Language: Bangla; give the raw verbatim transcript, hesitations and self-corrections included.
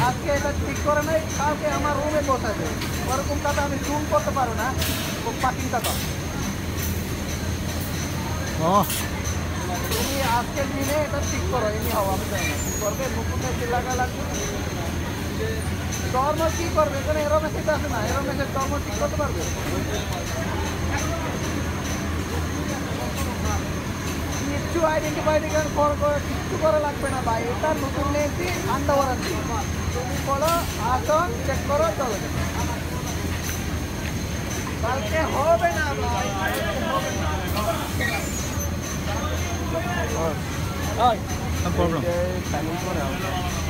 আজকে এটা ঠিক করে নাই, কালকে আমার রুমে বসাবে। ওরকম কথা আমি জুম করতে পারো না, ও পাকিং কথা। তুমি আজকের দিনে এটা ঠিক করো, এমনি হবো আমি জানি না কি করবে, নতুন মেসেজ লাগা লাগবে। নর্মাল কি করবে, এখানে এরো মেসেজ আছে না, এরো মেসেজ নর্মাল ঠিক করতে পারবে? কিচ্ছু আইডেন্টিফাইডেশন কিচ্ছু করা লাগবে না ভাই, এটা নতুন নিয়েছি আন্ডার ওয়ারেন্টি। তুমি বলো আসন চেক করো, চলো। কালকে হবে না ভাই, হবে না। No problem.